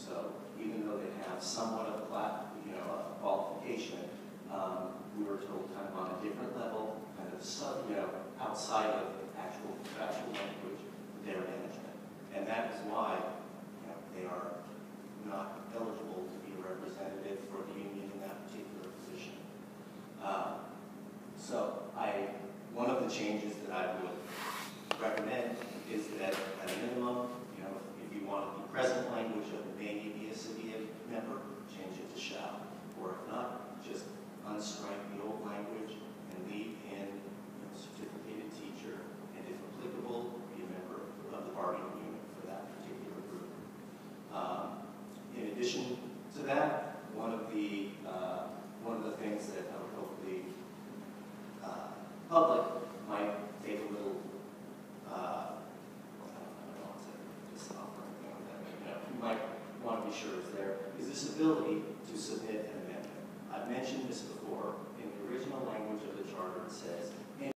So even though they have somewhat of a qualification, we were told kind of on a different level, kind of outside of actual contractual language, their management. And that is why they are not eligible to be a representative for the union in that particular position. One of the changes that I would recommend is that at a minimum, if you want the present language of may be a city member, change it to shall. Or if not, just unstrike the old language and leave in certificated teacher, and if applicable, be a member of the bargaining unit for that particular group. In addition to that, one of the things that I would hope the public might take a little, you might want to be sure is this ability to submit an amendment. I've mentioned this before. In the original language of the charter, it says